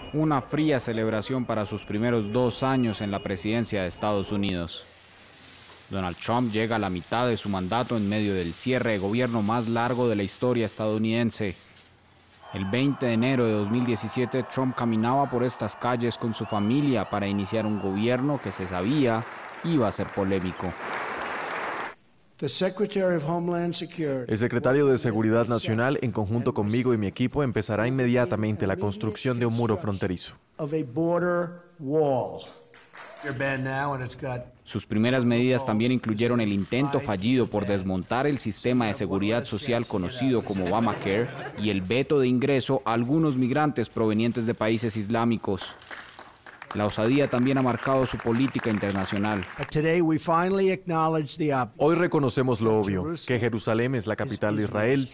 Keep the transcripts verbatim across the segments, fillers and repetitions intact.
Una fría celebración para sus primeros dos años en la presidencia de Estados Unidos. Donald Trump llega a la mitad de su mandato en medio del cierre de gobierno más largo de la historia estadounidense. El veinte de enero de dos mil diecisiete, Trump caminaba por estas calles con su familia para iniciar un gobierno que se sabía iba a ser polémico. El secretario de Seguridad Nacional, en conjunto conmigo y mi equipo, empezará inmediatamente la construcción de un muro fronterizo. Sus primeras medidas también incluyeron el intento fallido por desmontar el sistema de seguridad social conocido como Obamacare y el veto de ingreso a algunos migrantes provenientes de países islámicos. La osadía también ha marcado su política internacional. Hoy reconocemos lo obvio, que Jerusalén es la capital de Israel.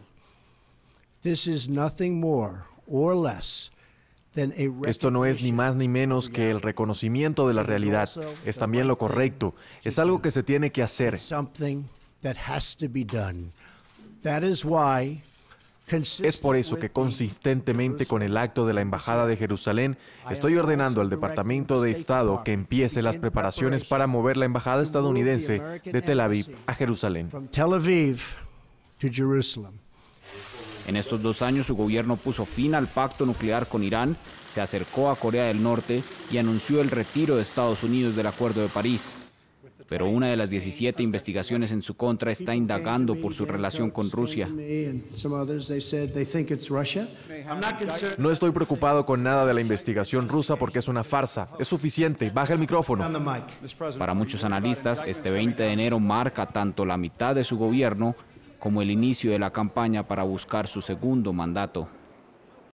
Esto no es ni más ni menos que el reconocimiento de la realidad. Es también lo correcto. Es algo que se tiene que hacer. Es por eso que consistentemente con el acto de la Embajada de Jerusalén, estoy ordenando al Departamento de Estado que empiece las preparaciones para mover la Embajada estadounidense de Tel Aviv a Jerusalén. En estos dos años, su gobierno puso fin al pacto nuclear con Irán, se acercó a Corea del Norte y anunció el retiro de Estados Unidos del Acuerdo de París. Pero una de las diecisiete investigaciones en su contra está indagando por su relación con Rusia. No estoy preocupado con nada de la investigación rusa porque es una farsa. Es suficiente. Baja el micrófono. Para muchos analistas, este veinte de enero marca tanto la mitad de su gobierno como el inicio de la campaña para buscar su segundo mandato.